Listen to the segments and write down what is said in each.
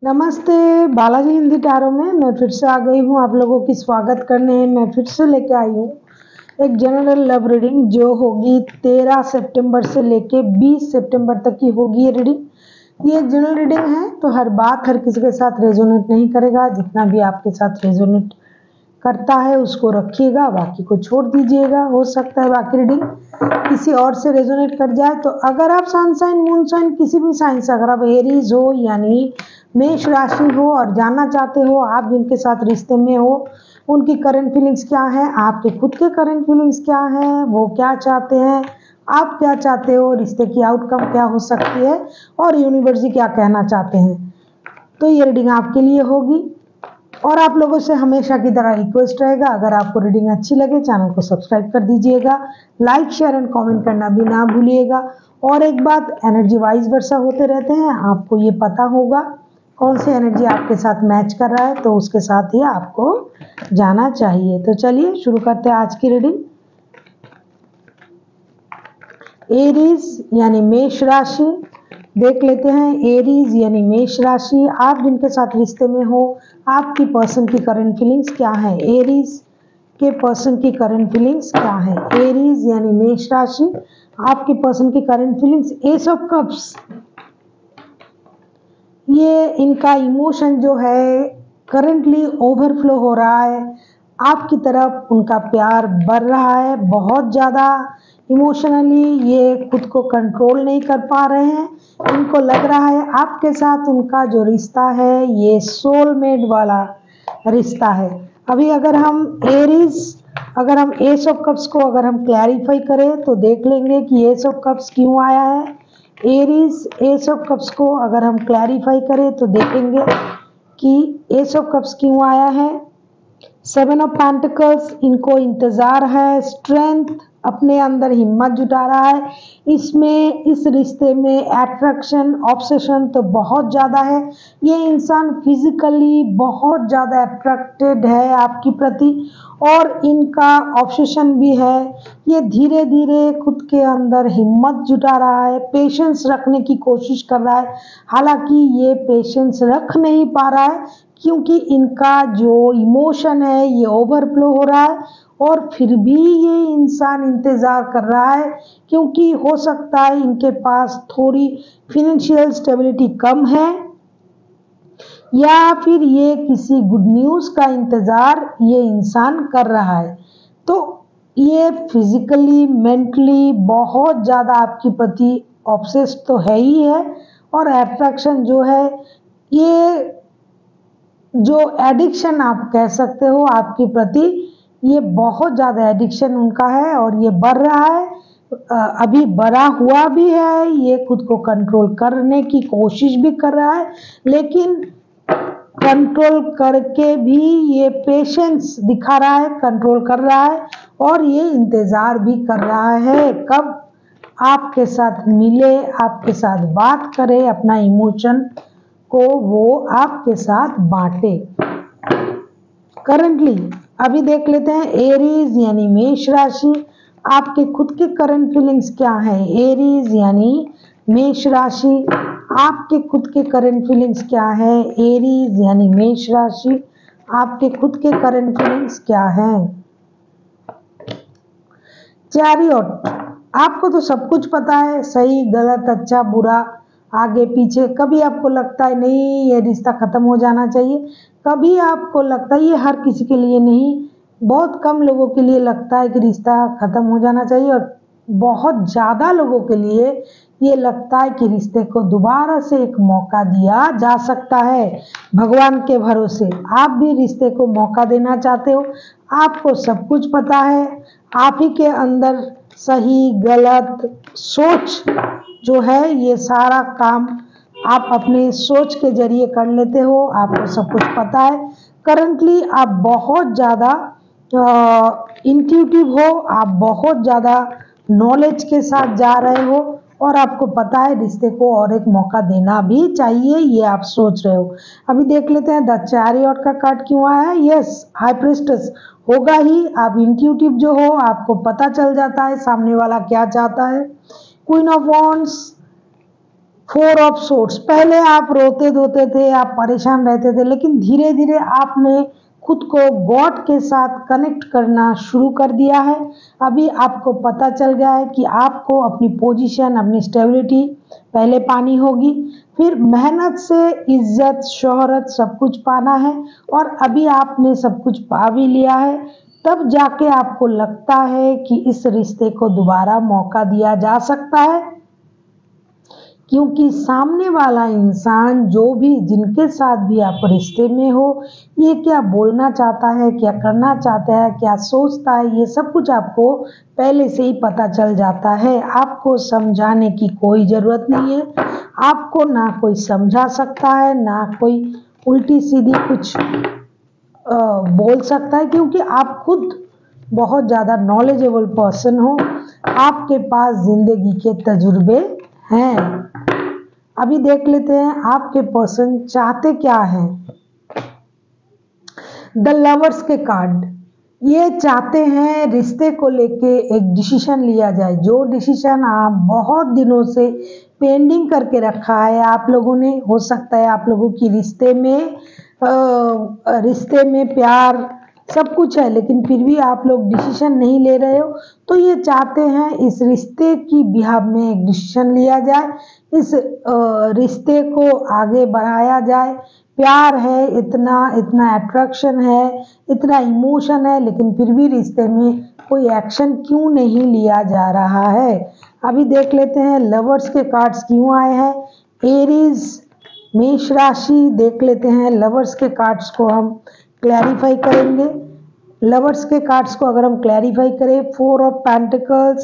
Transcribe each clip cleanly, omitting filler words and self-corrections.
नमस्ते। बालाजी हिंदी टैरो में मैं फिर से आ गई हूँ आप लोगों की स्वागत करने। मैं फिर से लेके आई हूँ एक जनरल लव रीडिंग जो होगी 13 सितंबर से लेके 20 सितंबर तक की होगी ये रीडिंग। ये जनरल रीडिंग है तो हर बात हर किसी के साथ रेजोनेट नहीं करेगा। जितना भी आपके साथ रेजोनेट करता है उसको रखिएगा, बाकी को छोड़ दीजिएगा। हो सकता है बाकी रीडिंग किसी और से रेजोनेट कर जाए। तो अगर आप सन साइन मून साइन किसी भी साइन से, अगर आप एरीज हो यानी मेष राशि हो और जानना चाहते हो आप जिनके साथ रिश्ते में हो उनकी करंट फीलिंग्स क्या है, आपके खुद के करंट फीलिंग्स क्या है, वो क्या चाहते हैं, आप क्या चाहते हो, रिश्ते की आउटकम क्या हो सकती है और यूनिवर्स जी क्या कहना चाहते हैं, तो ये रीडिंग आपके लिए होगी। और आप लोगों से हमेशा की तरह रिक्वेस्ट रहेगा, अगर आपको रीडिंग अच्छी लगे चैनल को सब्सक्राइब कर दीजिएगा, लाइक शेयर एंड कमेंट करना भी ना भूलिएगा। और एक बात, एनर्जी वाइज वर्षा होते रहते हैं, आपको ये पता होगा कौन सी एनर्जी आपके साथ मैच कर रहा है, तो उसके साथ ही आपको जाना चाहिए। तो चलिए शुरू करते हैं आज की रीडिंग। एरीज यानी मेष राशि देख लेते हैं। एरीज यानी मेष राशि, आप जिनके साथ रिश्ते में हो आपकी पर्सन की करंट फीलिंग्स क्या है, एरीज के पर्सन की करंट फीलिंग्स क्या है। एरीज यानी मेष राशि, आपकी पर्सन की current feelings ace of cups. ये इनका इमोशन जो है करंटली ओवरफ्लो हो रहा है, आपकी तरफ उनका प्यार बढ़ रहा है बहुत ज़्यादा। इमोशनली ये खुद को कंट्रोल नहीं कर पा रहे हैं। इनको लग रहा है आपके साथ उनका जो रिश्ता है ये सोलमेट वाला रिश्ता है। अभी अगर हम एस ऑफ कप्स को अगर हम क्लैरिफाई करें तो देख लेंगे कि एस ऑफ कप्स क्यों आया है। एरीज एस ऑफ कप्स को अगर हम क्लैरिफाई करें तो देखेंगे कि एस ऑफ कप्स क्यों आया है। सेवन ऑफ पेंटिकल्स, इनको इंतजार है, स्ट्रेंथ, अपने अंदर हिम्मत जुटा रहा है। इसमें इस रिश्ते में एट्रैक्शन ऑब्सेशन तो बहुत ज़्यादा है। ये इंसान फिजिकली बहुत ज़्यादा अट्रैक्टेड है आपकी प्रति और इनका ऑब्सेशन भी है। ये धीरे धीरे खुद के अंदर हिम्मत जुटा रहा है, पेशेंस रखने की कोशिश कर रहा है। हालांकि ये पेशेंस रख नहीं पा रहा है क्योंकि इनका जो इमोशन है ये ओवरफ्लो हो रहा है और फिर भी ये इंसान इंतज़ार कर रहा है क्योंकि हो सकता है इनके पास थोड़ी फिनेंशियल स्टेबिलिटी कम है या फिर ये किसी गुड न्यूज़ का इंतज़ार ये इंसान कर रहा है। तो ये फिजिकली मेंटली बहुत ज़्यादा आपके प्रति ऑब्सेस्ड तो है ही है और अट्रैक्शन जो है ये जो एडिक्शन आप कह सकते हो आपके प्रति, ये बहुत ज़्यादा एडिक्शन उनका है और ये बढ़ रहा है। अभी बढ़ा हुआ भी है, ये खुद को कंट्रोल करने की कोशिश भी कर रहा है लेकिन कंट्रोल करके भी ये पेशेंस दिखा रहा है, कंट्रोल कर रहा है और ये इंतज़ार भी कर रहा है कब आपके साथ मिले, आपके साथ बात करे, अपना इमोशन को वो आपके साथ बांटे। करंटली अभी देख लेते हैं एरीज यानी मेष राशि, आपके खुद के करंट फीलिंग्स क्या है। एरीज यानी मेष राशि, आपके खुद के करंट फीलिंग्स क्या है। एरीज यानी मेष राशि, आपके खुद के करंट फीलिंग्स क्या है। चैरियट, आपको तो सब कुछ पता है, सही गलत अच्छा बुरा आगे पीछे। कभी आपको लगता है नहीं ये रिश्ता ख़त्म हो जाना चाहिए, कभी आपको लगता है, ये हर किसी के लिए नहीं, बहुत कम लोगों के लिए लगता है कि रिश्ता ख़त्म हो जाना चाहिए और बहुत ज़्यादा लोगों के लिए ये लगता है कि रिश्ते को दोबारा से एक मौका दिया जा सकता है। भगवान के भरोसे आप भी रिश्ते को मौका देना चाहते हो, आपको सब कुछ पता है, आप ही के अंदर सही गलत सोच जो है ये सारा काम आप अपने सोच के जरिए कर लेते हो, आपको सब कुछ पता है। करंटली आप बहुत ज़्यादा इंट्यूटिव हो, आप बहुत ज़्यादा नॉलेज के साथ जा रहे हो और आपको पता है रिश्ते को और एक मौका देना भी चाहिए, ये आप सोच रहे हो। अभी देख लेते हैं द चैरियट का कार्ड क्यों आया है। यस, हाई प्रीस्टेस होगा ही, आप इंट्यूटिव जो हो आपको पता चल जाता है सामने वाला क्या चाहता है। Queen of wands, four of swords, पहले आप रोते धोते थे, आप परेशान रहते थे, लेकिन धीरे धीरे आपने खुद को गॉड के साथ कनेक्ट करना शुरू कर दिया है। अभी आपको पता चल गया है कि आपको अपनी पोजीशन, अपनी स्टेबिलिटी पहले पानी होगी, फिर मेहनत से इज्जत, शोहरत सब कुछ पाना है, और अभी आपने सब कुछ पा भी लिया है। तब जाके आपको लगता है कि इस रिश्ते को दोबारा मौका दिया जा सकता है, क्योंकि सामने वाला इंसान, जो भी, जिनके साथ भी आप रिश्ते में हो, ये क्या बोलना चाहता है, क्या करना चाहता है, क्या सोचता है, ये सब कुछ आपको पहले से ही पता चल जाता है। आपको समझाने की कोई ज़रूरत नहीं है, आपको ना कोई समझा सकता है, ना कोई उल्टी सीधी कुछ बोल सकता है, क्योंकि आप खुद बहुत ज़्यादा नॉलेजेबल पर्सन हो, आपके पास ज़िंदगी के तजुर्बे हैं। अभी देख लेते हैं आपके पर्सन चाहते क्या हैं। द लवर्स के कार्ड, ये चाहते हैं रिश्ते को लेके एक डिसीजन लिया जाए, जो डिसीजन आप बहुत दिनों से पेंडिंग करके रखा है आप लोगों ने। हो सकता है आप लोगों की रिश्ते में प्यार सब कुछ है, लेकिन फिर भी आप लोग डिसीजन नहीं ले रहे हो, तो ये चाहते हैं इस रिश्ते की बिहाफ में एक डिसीजन लिया जाए, इस रिश्ते को आगे बढ़ाया जाए। प्यार है, इतना इतना अट्रैक्शन है, इतना इमोशन है, लेकिन फिर भी रिश्ते में कोई एक्शन क्यों नहीं लिया जा रहा है। अभी देख लेते हैं लवर्स के कार्ड्स क्यों आए हैं। एरीज, मेष राशि, देख लेते हैं लवर्स के कार्ड्स को हम क्लैरिफाई करेंगे। लवर्स के कार्ड्स को अगर हम क्लैरिफाई करें, 4 of pentacles,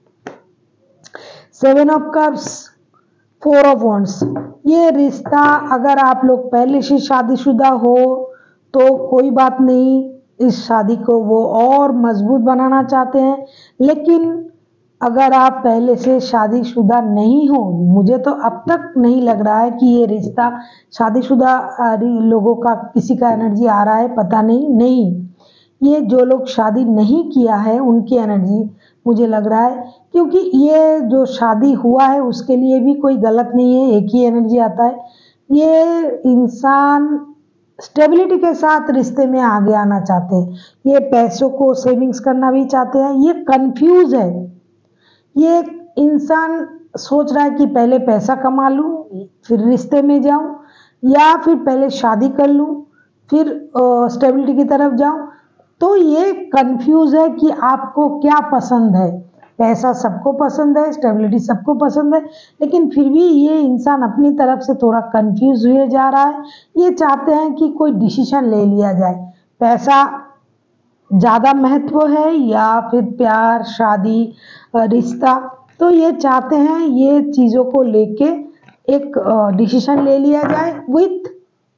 7 of cups, 4 of wands. ये रिश्ता, अगर आप लोग पहले से शादीशुदा हो तो कोई बात नहीं, इस शादी को वो और मजबूत बनाना चाहते हैं, लेकिन अगर आप पहले से शादीशुदा नहीं हो, मुझे तो अब तक नहीं लग रहा है कि ये रिश्ता शादीशुदा लोगों का किसी का एनर्जी आ रहा है, पता नहीं, ये जो लोग शादी नहीं किया है उनकी एनर्जी मुझे लग रहा है, क्योंकि ये जो शादी हुआ है उसके लिए भी कोई गलत नहीं है, एक ही एनर्जी आता है। ये इंसान स्टेबिलिटी के साथ रिश्ते में आगे आना चाहते हैं, ये पैसों को सेविंग्स करना भी चाहते हैं, ये कंफ्यूज है। ये इंसान सोच रहा है कि पहले पैसा कमा लूं फिर रिश्ते में जाऊं, या फिर पहले शादी कर लूं फिर स्टेबिलिटी की तरफ जाऊं। तो ये कंफ्यूज है कि आपको क्या पसंद है। पैसा सबको पसंद है, स्टेबिलिटी सबको पसंद है, लेकिन फिर भी ये इंसान अपनी तरफ से थोड़ा कंफ्यूज हुए जा रहा है। ये चाहते हैं कि कोई डिसीजन ले लिया जाए, पैसा ज़्यादा महत्व है या फिर प्यार, शादी, रिश्ता। तो ये चाहते हैं ये चीज़ों को लेके एक डिसीजन ले लिया जाए विथ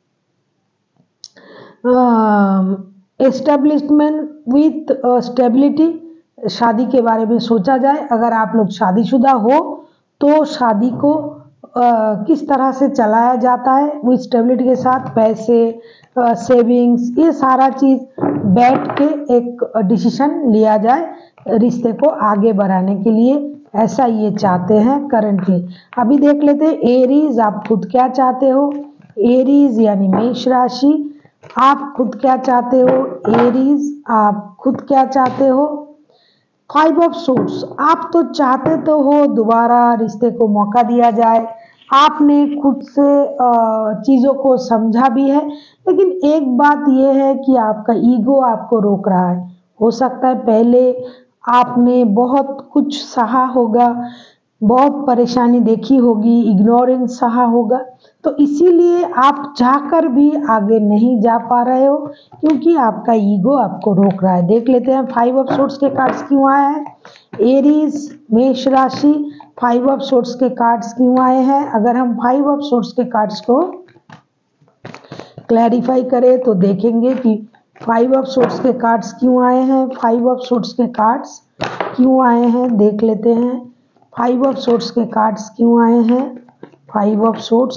एस्टेब्लिशमेंट, विथ स्टेबिलिटी। शादी के बारे में सोचा जाए। अगर आप लोग शादीशुदा हो तो शादी को किस तरह से चलाया जाता है विथ स्टेबिलिटी के साथ, पैसे, सेविंग्स, ये सारा चीज़ बैठ के एक डिसीजन लिया जाए रिश्ते को आगे बढ़ाने के लिए, ऐसा ये चाहते हैं करंटली। अभी देख लेते हैं एरीज, आप खुद क्या चाहते हो। एरीज यानी मेष राशि, आप खुद क्या चाहते हो। एरीज, आप खुद क्या चाहते हो। 5 ऑफ सोर्ड्स, आप तो चाहते तो हो दोबारा रिश्ते को मौका दिया जाए, आपने खुद से चीज़ों को समझा भी है, लेकिन एक बात यह है कि आपका ईगो आपको रोक रहा है। हो सकता है पहले आपने बहुत कुछ सहा होगा, बहुत परेशानी देखी होगी, इग्नोरेंस सहा होगा, तो इसीलिए आप चाहकर भी आगे नहीं जा पा रहे हो, क्योंकि आपका ईगो आपको रोक रहा है। देख लेते हैं 5 ऑफ सोर्ड्स के कार्ड्स क्यों आए हैं। एरीज, मेष राशि, 5 ऑफ सोर्ड्स के कार्ड्स क्यों आए हैं। अगर हम 5 ऑफ सोर्ड्स के कार्ड्स को क्लैरिफाई करें तो देखेंगे कि 5 ऑफ सोर्ड्स के कार्ड्स क्यों आए हैं। 5 ऑफ सोर्ड्स के कार्ड्स क्यों आए हैं, देख लेते हैं 5 ऑफ सोर्ड्स के कार्ड्स क्यों आए हैं। 5 of swords,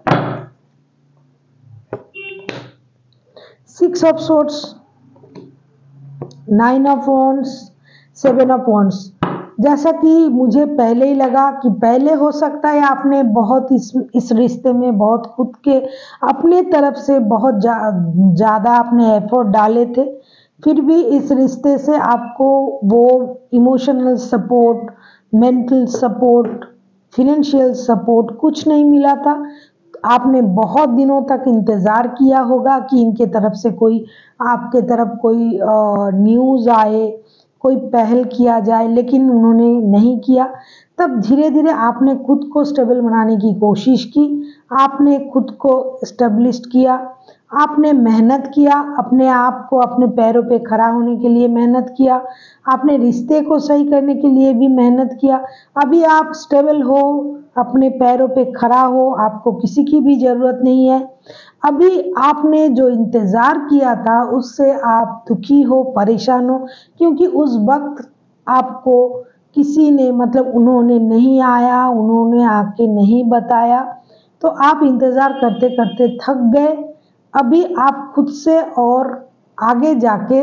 6 of swords, 9 of wands, 7 of wands. जैसा कि मुझे पहले ही लगा कि पहले हो सकता है आपने बहुत इस रिश्ते में बहुत खुद के अपने तरफ से बहुत ज़्यादा आपने एफर्ट डाले थे, फिर भी इस रिश्ते से आपको वो emotional support, mental support, financial support कुछ नहीं मिला था। आपने बहुत दिनों तक इंतज़ार किया होगा कि इनके तरफ से कोई आपके तरफ कोई न्यूज़ आए, कोई पहल किया जाए, लेकिन उन्होंने नहीं किया। तब धीरे धीरे आपने खुद को स्टेबल बनाने की कोशिश की, आपने खुद को एस्टेब्लिश किया, आपने मेहनत किया, अपने आप को अपने पैरों पे खड़ा होने के लिए मेहनत किया, आपने रिश्ते को सही करने के लिए भी मेहनत किया। अभी आप स्टेबल हो, अपने पैरों पे खड़ा हो, आपको किसी की भी ज़रूरत नहीं है। अभी आपने जो इंतज़ार किया था उससे आप दुखी हो, परेशान हो, क्योंकि उस वक्त आपको किसी ने मतलब उन्होंने नहीं आया, उन्होंने आके नहीं बताया, तो आप इंतज़ार करते करते थक गए। अभी आप खुद से और आगे जाके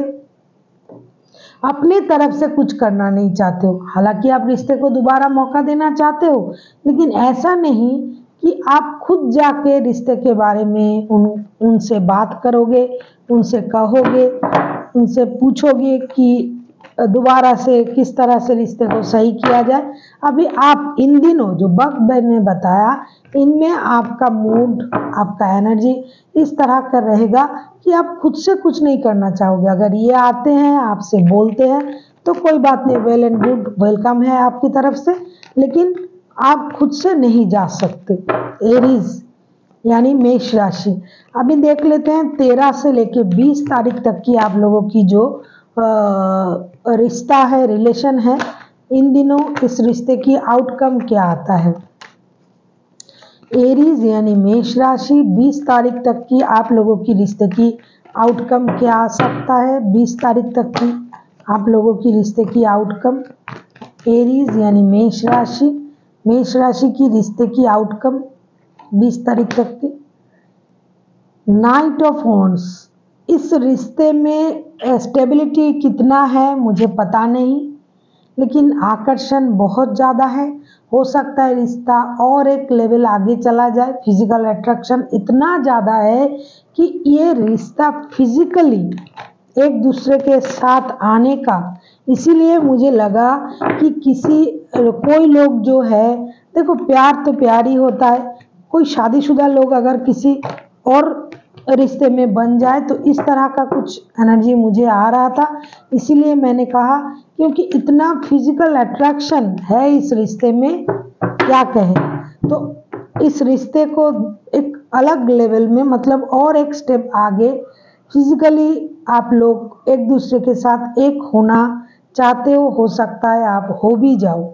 अपने तरफ से कुछ करना नहीं चाहते हो। हालांकि आप रिश्ते को दोबारा मौका देना चाहते हो, लेकिन ऐसा नहीं कि आप खुद जाके रिश्ते के बारे में उनसे बात करोगे, उनसे कहोगे, उनसे पूछोगे कि दोबारा से किस तरह से रिश्ते को सही किया जाए। अभी आप इन दिनों जो वक्त मैंने बताया, इनमें आपका मूड, आपका एनर्जी इस तरह का रहेगा कि आप खुद से कुछ नहीं करना चाहोगे। अगर ये आते हैं, आपसे बोलते हैं, तो कोई बात नहीं, वेल एंड गुड, वेलकम है आपकी तरफ से, लेकिन आप खुद से नहीं जा सकते। एरीज यानी मेष राशि, अभी देख लेते हैं 13 से लेके 20 तारीख तक की आप लोगों की जो रिश्ता है, रिलेशन है, इन दिनों इस रिश्ते की आउटकम क्या आता है। एरीज यानी मेष राशि, 20 तारीख तक की आप लोगों की रिश्ते की आउटकम क्या आ सकता है। 20 तारीख तक की आप लोगों की रिश्ते की आउटकम, एरीज यानी मेष राशि की रिश्ते की आउटकम 20 तारीख तक की। नाइट ऑफ वॉन्ड्स, इस रिश्ते में स्टेबिलिटी कितना है मुझे पता नहीं, लेकिन आकर्षण बहुत ज़्यादा है। हो सकता है रिश्ता और एक लेवल आगे चला जाए। फिजिकल अट्रैक्शन इतना ज़्यादा है कि ये रिश्ता फिजिकली एक दूसरे के साथ आने का, इसीलिए मुझे लगा कि कोई लोग जो है, देखो प्यार तो प्यार ही होता है, कोई शादीशुदा लोग अगर किसी और रिश्ते में बन जाए तो इस तरह का कुछ एनर्जी मुझे आ रहा था, इसीलिए मैंने कहा, क्योंकि इतना फिजिकल अट्रैक्शन है इस रिश्ते में, क्या कहें। तो इस रिश्ते को एक अलग लेवल में, मतलब और एक स्टेप आगे फिजिकली आप लोग एक दूसरे के साथ एक होना चाहते हो सकता है आप हो भी जाओ।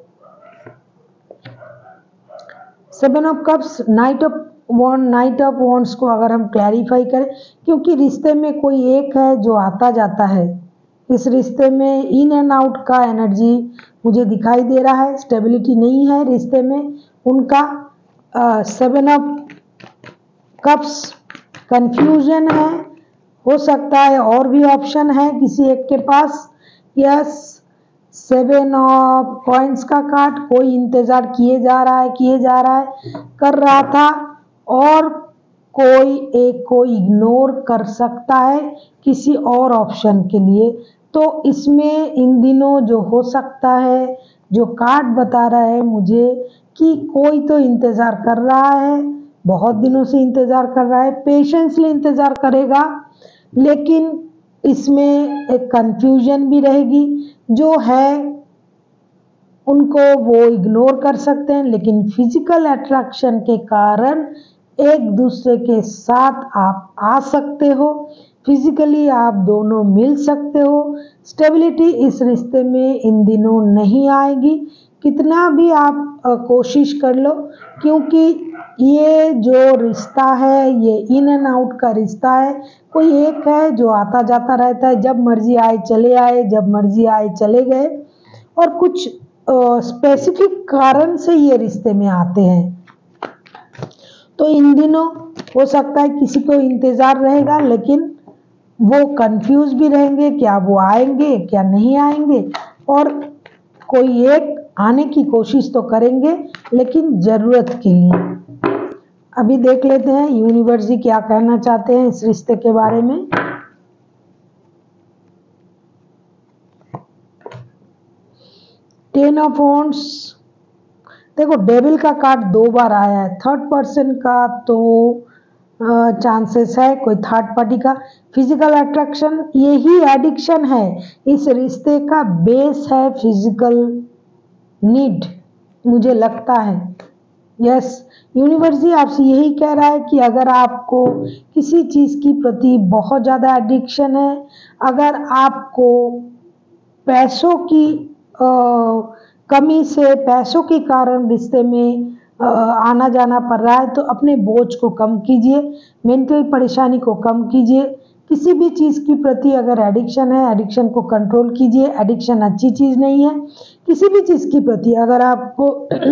7 of cups, knight of wands को अगर हम क्लैरिफाई करें, क्योंकि रिश्ते में कोई एक है जो आता जाता है, इस रिश्ते में इन एंड आउट का एनर्जी मुझे दिखाई दे रहा है, स्टेबिलिटी नहीं है रिश्ते में उनका। 7 ऑफ कप्स कंफ्यूजन है, हो सकता है और भी ऑप्शन है किसी एक के पास। यस, 7 ऑफ कॉइंस का कार्ड, कोई इंतजार किए जा रहा है, कर रहा था, और कोई एक को इग्नोर कर सकता है किसी और ऑप्शन के लिए। तो इसमें इन दिनों जो हो सकता है, जो कार्ड बता रहा है मुझे कि कोई तो इंतज़ार कर रहा है, बहुत दिनों से इंतज़ार कर रहा है, पेशेंसली इंतज़ार करेगा, लेकिन इसमें एक कंफ्यूजन भी रहेगी। जो है उनको वो इग्नोर कर सकते हैं, लेकिन फिजिकल अट्रैक्शन के कारण एक दूसरे के साथ आप आ सकते हो, फिजिकली आप दोनों मिल सकते हो। स्टेबिलिटी इस रिश्ते में इन दिनों नहीं आएगी, कितना भी आप कोशिश कर लो, क्योंकि ये जो रिश्ता है ये इन एंड आउट का रिश्ता है। कोई एक है जो आता जाता रहता है, जब मर्जी आए चले आए, जब मर्जी आए चले गए, और कुछ स्पेसिफिक कारण से ये रिश्ते में आते हैं। तो इन दिनों हो सकता है किसी को इंतज़ार रहेगा, लेकिन वो कंफ्यूज भी रहेंगे, क्या वो आएंगे क्या नहीं आएंगे, और कोई एक आने की कोशिश तो करेंगे, लेकिन ज़रूरत के लिए। अभी देख लेते हैं यूनिवर्स जी क्या कहना चाहते हैं इस रिश्ते के बारे में। टेन ऑफ वॉन्ड्स, देखो डेविल का कार्ड 2 बार आया है। थर्ड पर्सन का तो चांसेस है, कोई थर्ड पार्टी का। फिजिकल अट्रैक्शन, यही एडिक्शन है, इस रिश्ते का बेस है फिजिकल नीड, मुझे लगता है। यस, यूनिवर्स जी आपसे यही कह रहा है कि अगर आपको किसी चीज़ की प्रति बहुत ज़्यादा एडिक्शन है, अगर आपको पैसों की कमी से, पैसों के कारण रिश्ते में आना जाना पड़ रहा है, तो अपने बोझ को कम कीजिए, मेंटल परेशानी को कम कीजिए। किसी भी चीज़ की प्रति अगर एडिक्शन है, एडिक्शन को कंट्रोल कीजिए। एडिक्शन अच्छी चीज़ नहीं है। किसी भी चीज़ के प्रति अगर आपको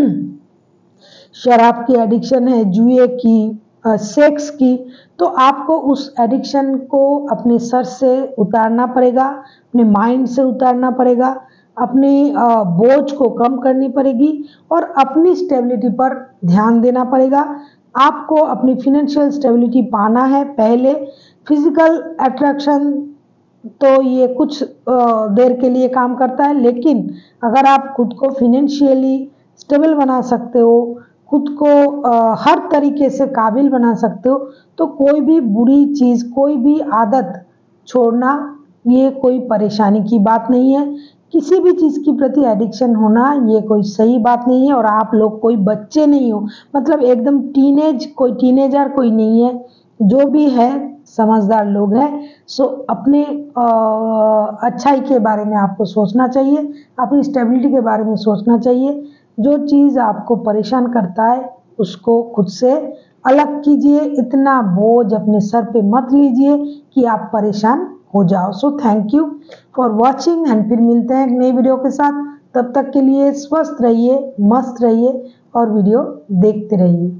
शराब की एडिक्शन है, जुए की, सेक्स की, तो आपको उस एडिक्शन को अपने सर से उतारना पड़ेगा, अपने माइंड से उतारना पड़ेगा, अपनी बोझ को कम करनी पड़ेगी और अपनी स्टेबिलिटी पर ध्यान देना पड़ेगा। आपको अपनी फिनेंशियल स्टेबिलिटी पाना है पहले। फिजिकल अट्रैक्शन तो ये कुछ देर के लिए काम करता है, लेकिन अगर आप खुद को फिनेंशियली स्टेबल बना सकते हो, खुद को हर तरीके से काबिल बना सकते हो, तो कोई भी बुरी चीज़, कोई भी आदत छोड़ना ये कोई परेशानी की बात नहीं है। किसी भी चीज़ के प्रति एडिक्शन होना ये कोई सही बात नहीं है। और आप लोग कोई बच्चे नहीं हो, मतलब एकदम कोई टीनेजर कोई नहीं है, जो भी है समझदार लोग हैं। सो अपने अच्छाई के बारे में आपको सोचना चाहिए, अपनी स्टेबिलिटी के बारे में सोचना चाहिए। जो चीज़ आपको परेशान करता है उसको खुद से अलग कीजिए। इतना बोझ अपने सर पे मत लीजिए कि आप परेशान हो जाओ। So thank you for watching and फिर मिलते हैं एक नई वीडियो के साथ। तब तक के लिए स्वस्थ रहिए, मस्त रहिए और वीडियो देखते रहिए।